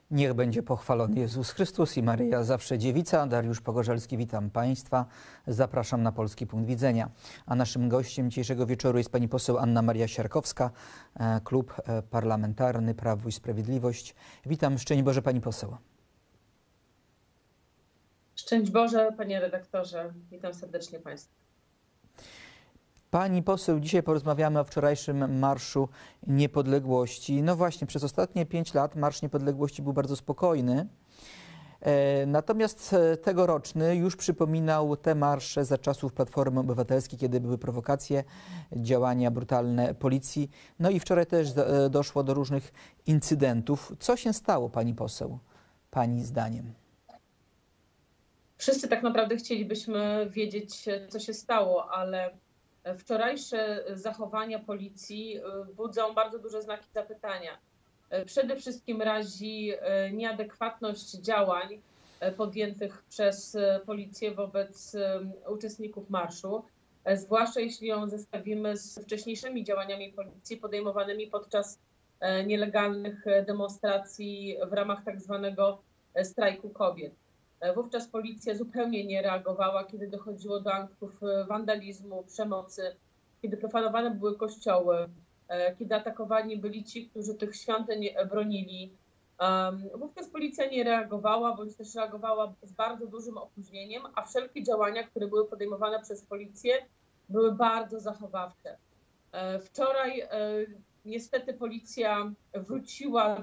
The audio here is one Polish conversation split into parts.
Niech będzie pochwalony Jezus Chrystus i Maryja zawsze dziewica. Dariusz Pogorzelski, witam Państwa. Zapraszam na Polski Punkt Widzenia. A naszym gościem dzisiejszego wieczoru jest pani poseł Anna Maria Siarkowska, Klub Parlamentarny Prawo i Sprawiedliwość. Witam, szczęść Boże pani poseł. Szczęść Boże, panie redaktorze. Witam serdecznie Państwa. Pani poseł, dzisiaj porozmawiamy o wczorajszym Marszu Niepodległości. No właśnie, przez ostatnie 5 lat Marsz Niepodległości był bardzo spokojny. Natomiast tegoroczny już przypominał te marsze za czasów Platformy Obywatelskiej, kiedy były prowokacje, działania brutalne policji. No i wczoraj też doszło do różnych incydentów. Co się stało, pani poseł, pani zdaniem? Wszyscy tak naprawdę chcielibyśmy wiedzieć, co się stało, ale wczorajsze zachowania policji budzą bardzo duże znaki zapytania. Przede wszystkim razi nieadekwatność działań podjętych przez policję wobec uczestników marszu, zwłaszcza jeśli ją zestawimy z wcześniejszymi działaniami policji podejmowanymi podczas nielegalnych demonstracji w ramach tak zwanego strajku kobiet. Wówczas policja zupełnie nie reagowała, kiedy dochodziło do aktów wandalizmu, przemocy, kiedy profanowane były kościoły, kiedy atakowani byli ci, którzy tych świątyń bronili. Wówczas policja nie reagowała, bądź też reagowała z bardzo dużym opóźnieniem, a wszelkie działania, które były podejmowane przez policję, były bardzo zachowawcze. Wczoraj niestety policja wróciła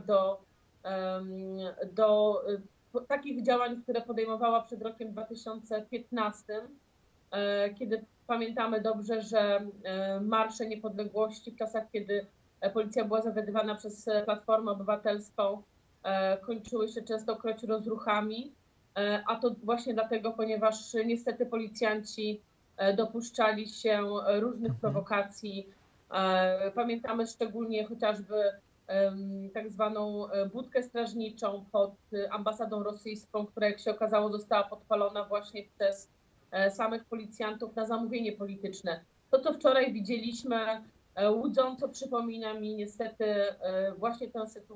do takich działań, które podejmowała przed rokiem 2015, kiedy pamiętamy dobrze, że marsze niepodległości w czasach, kiedy policja była zawiadywana przez Platformę Obywatelską, kończyły się częstokroć rozruchami, a to właśnie dlatego, ponieważ niestety policjanci dopuszczali się różnych prowokacji. Pamiętamy szczególnie chociażby tak zwaną budkę strażniczą pod ambasadą rosyjską, która jak się okazało została podpalona właśnie przez samych policjantów na zamówienie polityczne. To, co wczoraj widzieliśmy, łudząco przypomina mi niestety właśnie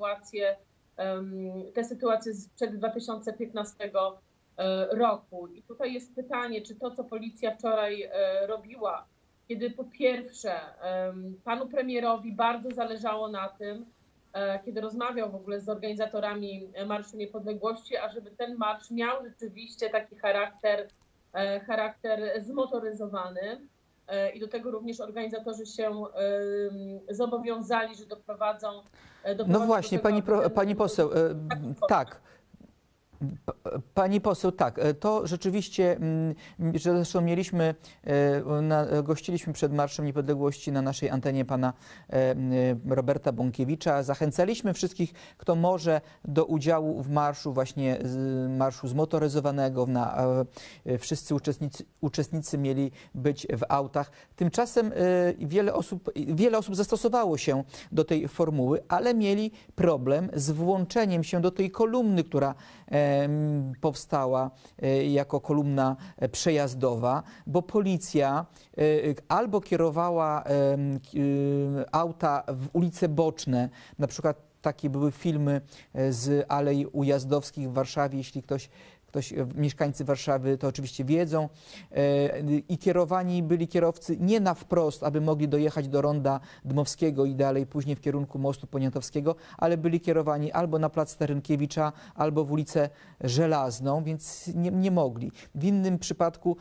tę sytuację sprzed 2015 roku. I tutaj jest pytanie, czy to, co policja wczoraj robiła, kiedy po pierwsze panu premierowi bardzo zależało na tym, kiedy rozmawiał w ogóle z organizatorami Marszu Niepodległości, ażeby ten marsz miał rzeczywiście taki charakter zmotoryzowany i do tego również organizatorzy się zobowiązali, że doprowadzą no właśnie, pani poseł, tak. Pani poseł, tak, to rzeczywiście, że zresztą gościliśmy przed Marszem Niepodległości na naszej antenie pana Roberta Bąkiewicza. Zachęcaliśmy wszystkich, kto może, do udziału w marszu, właśnie marszu zmotoryzowanego. Wszyscy uczestnicy mieli być w autach. Tymczasem wiele osób zastosowało się do tej formuły, ale mieli problem z włączeniem się do tej kolumny, która powstała jako kolumna przejazdowa, bo policja albo kierowała auta w ulice boczne, na przykład takie były filmy z Alei Ujazdowskich w Warszawie, jeśli mieszkańcy Warszawy to oczywiście wiedzą, i kierowani byli kierowcy nie na wprost, aby mogli dojechać do Ronda Dmowskiego i dalej później w kierunku mostu Poniatowskiego, ale byli kierowani albo na plac Starynkiewicza, albo w ulicę Żelazną, więc nie mogli. W innym przypadku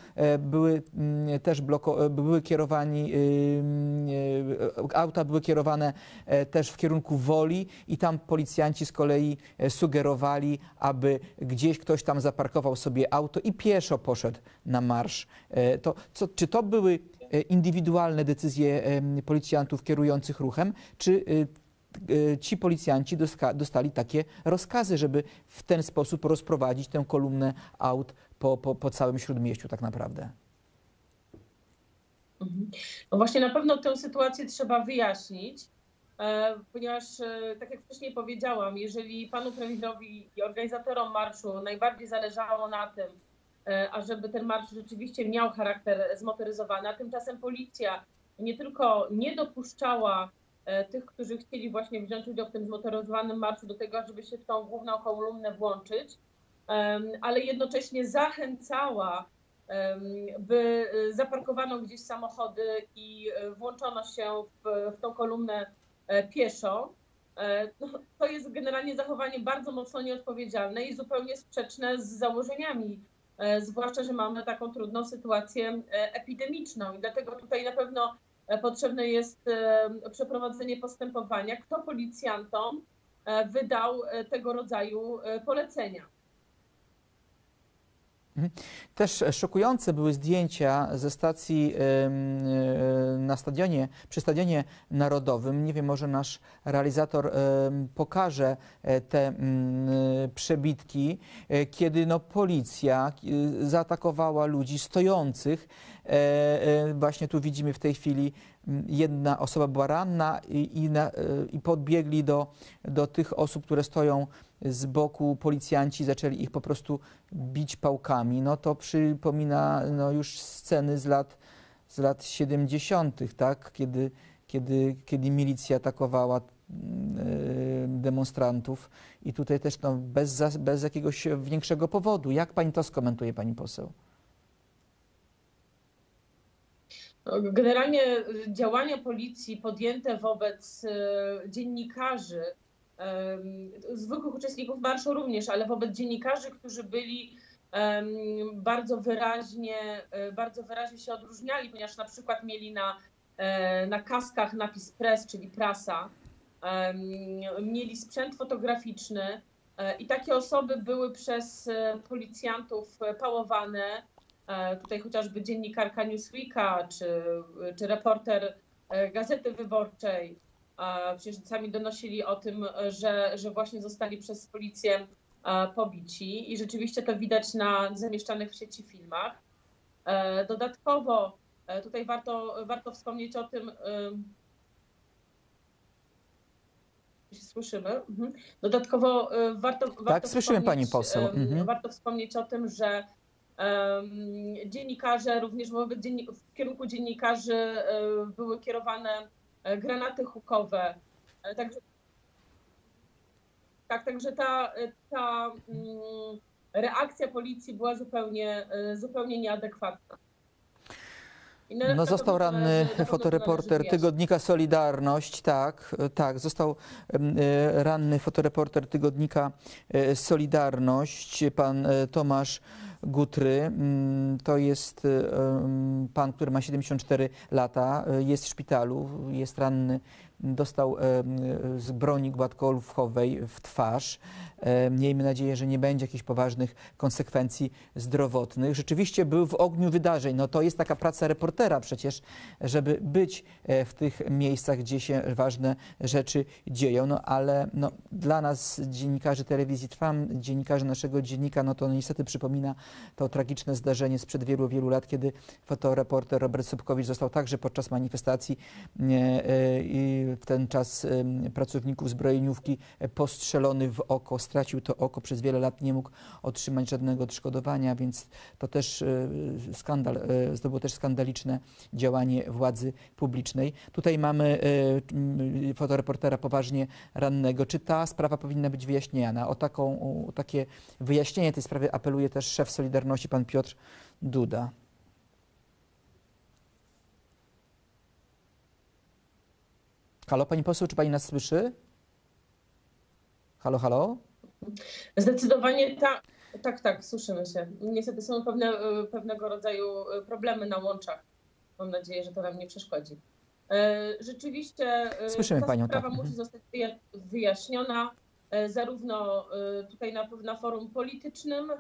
auta były kierowane też w kierunku Woli i tam policjanci z kolei sugerowali, aby gdzieś ktoś tam zaparkował sobie auto i pieszo poszedł na marsz. Czy to były indywidualne decyzje policjantów kierujących ruchem, czy ci policjanci dostali takie rozkazy, żeby w ten sposób rozprowadzić tę kolumnę aut po całym Śródmieściu tak naprawdę? No właśnie, na pewno tę sytuację trzeba wyjaśnić, ponieważ, tak jak wcześniej powiedziałam, jeżeli panu premierowi i organizatorom marszu najbardziej zależało na tym, ażeby ten marsz rzeczywiście miał charakter zmotoryzowany, a tymczasem policja nie tylko nie dopuszczała tych, którzy chcieli właśnie wziąć udział w tym zmotoryzowanym marszu do tego, żeby się w tą główną kolumnę włączyć, ale jednocześnie zachęcała, by zaparkowano gdzieś samochody i włączono się w tą kolumnę pieszo. No, to jest generalnie zachowanie bardzo mocno nieodpowiedzialne i zupełnie sprzeczne z założeniami, zwłaszcza że mamy taką trudną sytuację epidemiczną i dlatego tutaj na pewno potrzebne jest przeprowadzenie postępowania, kto policjantom wydał tego rodzaju polecenia. Też szokujące były zdjęcia ze stacji na stadionie, przy Stadionie Narodowym. Nie wiem, może nasz realizator pokaże te przebitki, kiedy no, policja zaatakowała ludzi stojących. Właśnie tu widzimy w tej chwili, jedna osoba była ranna i podbiegli do tych osób, które stoją z boku, policjanci zaczęli ich po prostu bić pałkami. No to przypomina no, już sceny z lat 70., tak? Kiedy milicja atakowała demonstrantów i tutaj też no, bez jakiegoś większego powodu. Jak pani to skomentuje, pani poseł? Generalnie działania policji podjęte wobec dziennikarzy, zwykłych uczestników marszu również, ale wobec dziennikarzy, którzy byli bardzo wyraźnie się odróżniali, ponieważ na przykład mieli na kaskach napis press, czyli prasa, mieli sprzęt fotograficzny i takie osoby były przez policjantów pałowane. Tutaj chociażby dziennikarka Newsweeka czy reporter Gazety Wyborczej przecież sami donosili o tym, że właśnie zostali przez policję pobici i rzeczywiście to widać na zamieszczanych w sieci filmach. Dodatkowo tutaj warto wspomnieć o tym, słyszymy. Dodatkowo warto słyszymy pani poseł. Warto wspomnieć o tym, że dziennikarze, również w kierunku dziennikarzy były kierowane granaty hukowe. Także ta reakcja policji była zupełnie nieadekwatna. No, został ranny fotoreporter tygodnika Solidarność, tak, został ranny fotoreporter tygodnika Solidarność, pan Tomasz Gutry. To jest pan, który ma 74 lata, jest w szpitalu, jest ranny, dostał z broni gładkolufowej w twarz. Miejmy nadzieję, że nie będzie jakichś poważnych konsekwencji zdrowotnych. Rzeczywiście był w ogniu wydarzeń. No to jest taka praca reportera przecież, żeby być w tych miejscach, gdzie się ważne rzeczy dzieją. No ale no, dla nas, dziennikarzy telewizji Trwam, dziennikarzy naszego dziennika, no to niestety przypomina to tragiczne zdarzenie sprzed wielu, wielu lat, kiedy fotoreporter Robert Sobkowicz został także podczas manifestacji i w ten czas pracowników zbrojeniówki postrzelony w oko. Stracił to oko, przez wiele lat nie mógł otrzymać żadnego odszkodowania, więc to też skandal, to było też skandaliczne działanie władzy publicznej. Tutaj mamy fotoreportera poważnie rannego. Czy ta sprawa powinna być wyjaśniana? O takie wyjaśnienie tej sprawy apeluje też szef Solidarności, pan Piotr Duda. Halo, pani poseł, czy pani nas słyszy? Halo, halo? Zdecydowanie tak, słyszymy się. Niestety są pewnego rodzaju problemy na łączach. Mam nadzieję, że to nam nie przeszkodzi. Rzeczywiście słyszymy panią, sprawa tak. musi zostać wyjaśniona, zarówno tutaj na forum politycznym.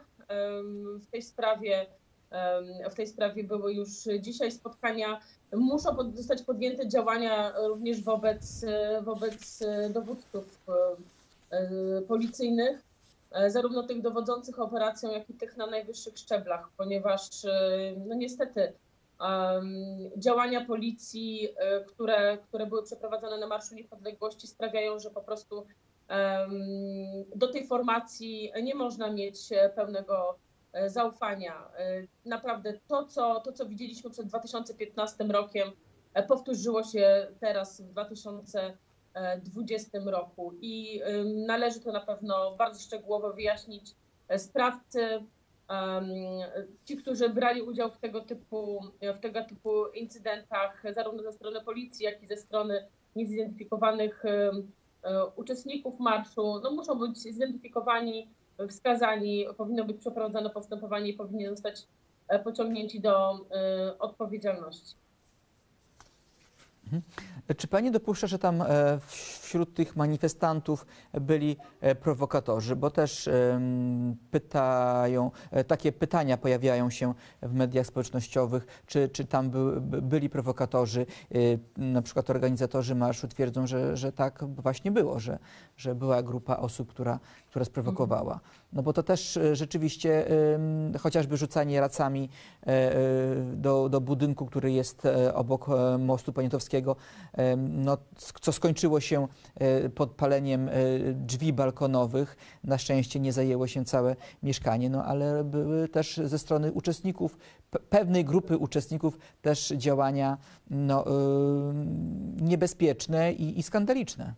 W tej sprawie były już dzisiaj spotkania. Muszą zostać podjęte działania również wobec dowódców policyjnych, zarówno tych dowodzących operacją, jak i tych na najwyższych szczeblach, ponieważ no niestety działania policji, które były przeprowadzone na Marszu Niepodległości, sprawiają, że po prostu do tej formacji nie można mieć pełnego zaufania. Naprawdę to, co widzieliśmy przed 2015 rokiem, powtórzyło się teraz w 2020 roku i należy to na pewno bardzo szczegółowo wyjaśnić sprawcy, ci, którzy brali udział w tego typu incydentach, zarówno ze strony policji, jak i ze strony niezidentyfikowanych uczestników marszu, no muszą być zidentyfikowani, wskazani, powinno być przeprowadzone postępowanie i powinni zostać pociągnięci do odpowiedzialności. Czy pani dopuszcza, że tam wśród tych manifestantów byli prowokatorzy? Bo też takie pytania pojawiają się w mediach społecznościowych, czy tam byli prowokatorzy? Na przykład organizatorzy marszu twierdzą, że tak właśnie było, że była grupa osób, która sprowokowała. No bo to też rzeczywiście chociażby rzucanie racami do budynku, który jest obok mostu poniatowskiego, no, co skończyło się podpaleniem drzwi balkonowych. Na szczęście nie zajęło się całe mieszkanie, no ale były też ze strony uczestników, pewnej grupy uczestników też działania no, niebezpieczne i skandaliczne.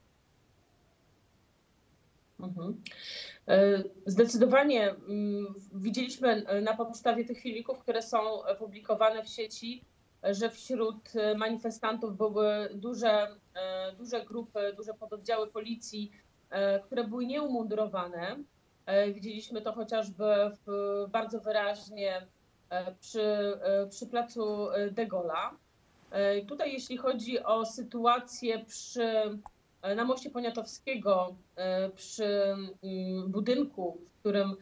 Zdecydowanie widzieliśmy na podstawie tych filmików, które są publikowane w sieci, że wśród manifestantów były duże grupy, duże pododdziały policji, które były nieumundurowane. Widzieliśmy to chociażby bardzo wyraźnie przy placu de Gaulle'a. Tutaj jeśli chodzi o sytuację na moście Poniatowskiego, przy budynku, w którym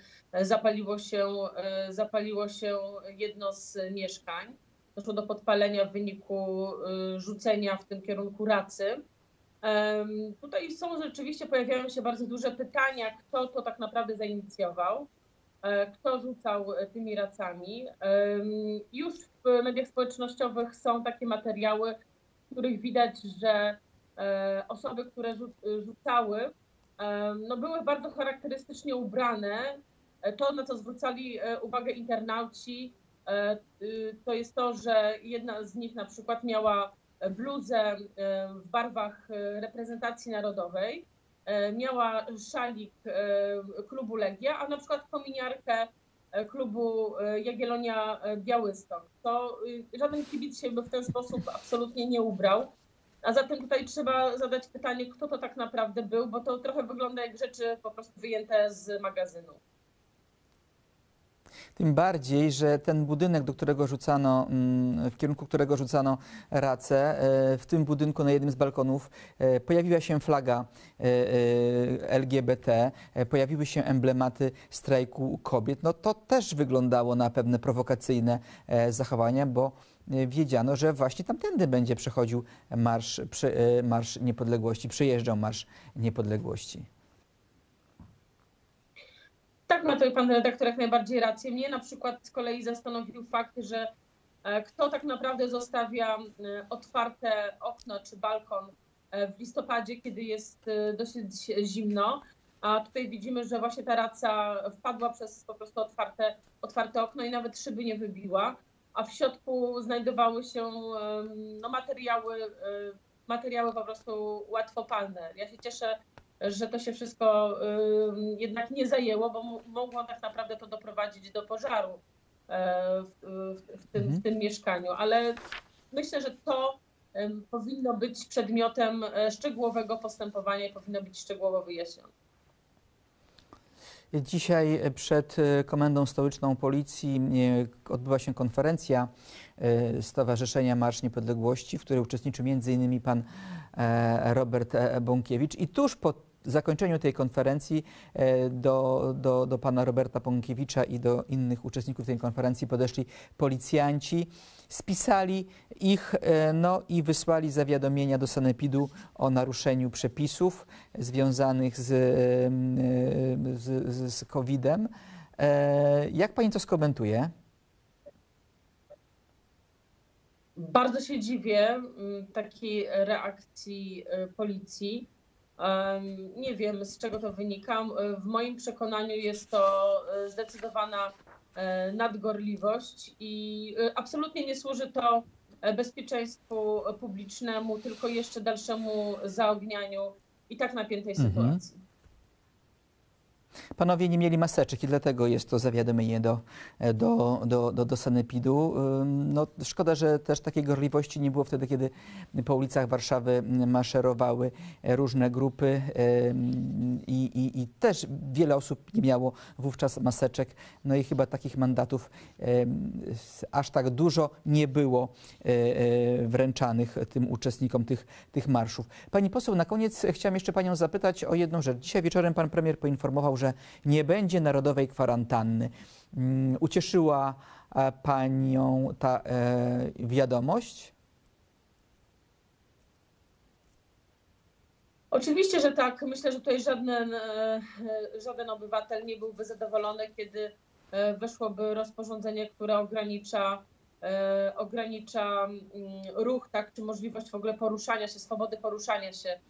zapaliło się jedno z mieszkań. Doszło do podpalenia w wyniku rzucenia w tym kierunku racy. Tutaj rzeczywiście pojawiają się bardzo duże pytania, kto to tak naprawdę zainicjował, kto rzucał tymi racami. Już w mediach społecznościowych są takie materiały, w których widać, że osoby, które rzucały, no były bardzo charakterystycznie ubrane. To, na co zwracali uwagę internauci, to jest to, że jedna z nich na przykład miała bluzę w barwach reprezentacji narodowej, miała szalik klubu Legia, a na przykład kominiarkę klubu Jagiellonia Białystok. To żaden kibic się by w ten sposób absolutnie nie ubrał. A zatem tutaj trzeba zadać pytanie, kto to tak naprawdę był, bo to trochę wygląda jak rzeczy po prostu wyjęte z magazynu. Tym bardziej, że ten budynek, w kierunku którego rzucano racę, w tym budynku na jednym z balkonów pojawiła się flaga LGBT, pojawiły się emblematy strajku kobiet. No to też wyglądało na pewne prowokacyjne zachowania, bo wiedziano, że właśnie tamtędy będzie przechodził Marsz Niepodległości, przyjeżdżał Marsz Niepodległości. Tak, ma tutaj pan redaktor jak najbardziej rację. Mnie na przykład z kolei zastanowił fakt, że kto tak naprawdę zostawia otwarte okno czy balkon w listopadzie, kiedy jest dosyć zimno. A tutaj widzimy, że właśnie ta raca wpadła przez po prostu otwarte okno i nawet szyby nie wybiła. A w środku znajdowały się no, materiały po prostu łatwopalne. Ja się cieszę, że to się wszystko jednak nie zajęło, bo mogło tak naprawdę to doprowadzić do pożaru w tym mieszkaniu. Ale myślę, że to powinno być przedmiotem szczegółowego postępowania i powinno być szczegółowo wyjaśnione. Dzisiaj przed Komendą Stołeczną Policji odbyła się konferencja Stowarzyszenia Marsz Niepodległości, w której uczestniczył m.in. pan Robert Bąkiewicz. I tuż po zakończeniu tej konferencji do pana Roberta Bąkiewicza i do innych uczestników tej konferencji podeszli policjanci, spisali ich no i wysłali zawiadomienia do sanepidu o naruszeniu przepisów związanych z COVID-em. Jak pani to skomentuje? Bardzo się dziwię takiej reakcji policji. Nie wiem, z czego to wynika. W moim przekonaniu jest to zdecydowana nadgorliwość i absolutnie nie służy to bezpieczeństwu publicznemu, tylko jeszcze dalszemu zaognianiu i tak napiętej Mhm. sytuacji. Panowie nie mieli maseczek i dlatego jest to zawiadomienie do sanepidu. No, szkoda, że też takiej gorliwości nie było wtedy, kiedy po ulicach Warszawy maszerowały różne grupy i też wiele osób nie miało wówczas maseczek. No i chyba takich mandatów aż tak dużo nie było wręczanych tym uczestnikom tych marszów. Pani poseł, na koniec chciałam jeszcze panią zapytać o jedną rzecz. Dzisiaj wieczorem pan premier poinformował, że nie będzie narodowej kwarantanny. Ucieszyła panią ta wiadomość? Oczywiście, że tak. Myślę, że tutaj żaden obywatel nie byłby zadowolony, kiedy weszłoby rozporządzenie, które ogranicza ruch, tak, czy możliwość w ogóle poruszania się, swobody poruszania się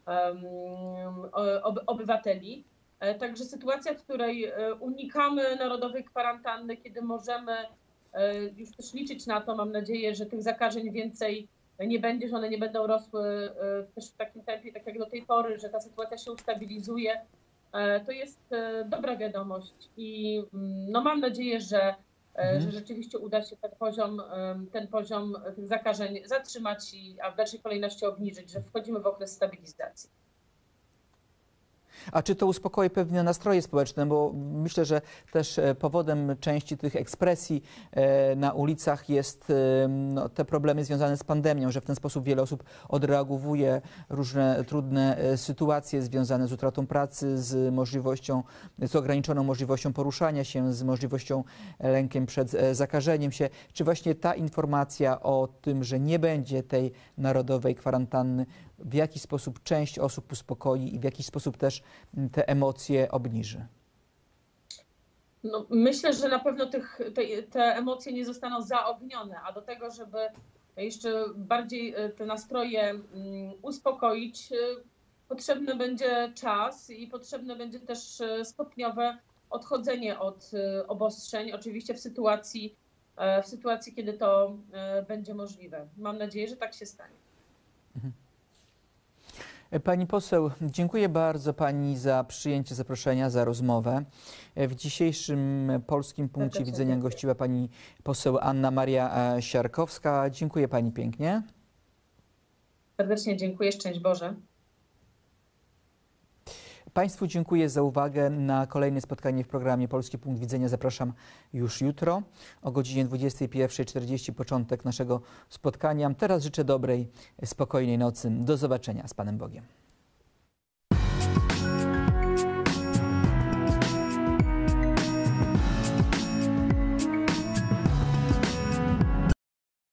obywateli. Także sytuacja, w której unikamy narodowej kwarantanny, kiedy możemy już też liczyć na to, mam nadzieję, że tych zakażeń więcej nie będzie, że one nie będą rosły też w takim tempie, tak jak do tej pory, że ta sytuacja się ustabilizuje, to jest dobra wiadomość i no mam nadzieję, że rzeczywiście uda się ten poziom tych zakażeń zatrzymać, a w dalszej kolejności obniżyć, że wchodzimy w okres stabilizacji. A czy to uspokoi pewne nastroje społeczne? Bo myślę, że też powodem części tych ekspresji na ulicach jest no, te problemy związane z pandemią, że w ten sposób wiele osób odreagowuje różne trudne sytuacje związane z utratą pracy, z ograniczoną możliwością poruszania się, z możliwością lękiem przed zakażeniem się. Czy właśnie ta informacja o tym, że nie będzie tej narodowej kwarantanny, w jaki sposób część osób uspokoi i w jaki sposób też te emocje obniży? No, myślę, że na pewno te emocje nie zostaną zaognione, a do tego, żeby jeszcze bardziej te nastroje uspokoić, potrzebny będzie czas i potrzebne będzie też stopniowe odchodzenie od obostrzeń, oczywiście w sytuacji, kiedy to będzie możliwe. Mam nadzieję, że tak się stanie. Pani poseł, dziękuję bardzo pani za przyjęcie zaproszenia, za rozmowę. W dzisiejszym Polskim Punkcie Widzenia gościła pani poseł Anna Maria Siarkowska. Dziękuję pani pięknie. Serdecznie dziękuję, szczęść Boże. Państwu dziękuję za uwagę. Na kolejne spotkanie w programie Polski Punkt Widzenia zapraszam już jutro o godzinie 21:40 początek naszego spotkania. Teraz życzę dobrej, spokojnej nocy. Do zobaczenia z Panem Bogiem.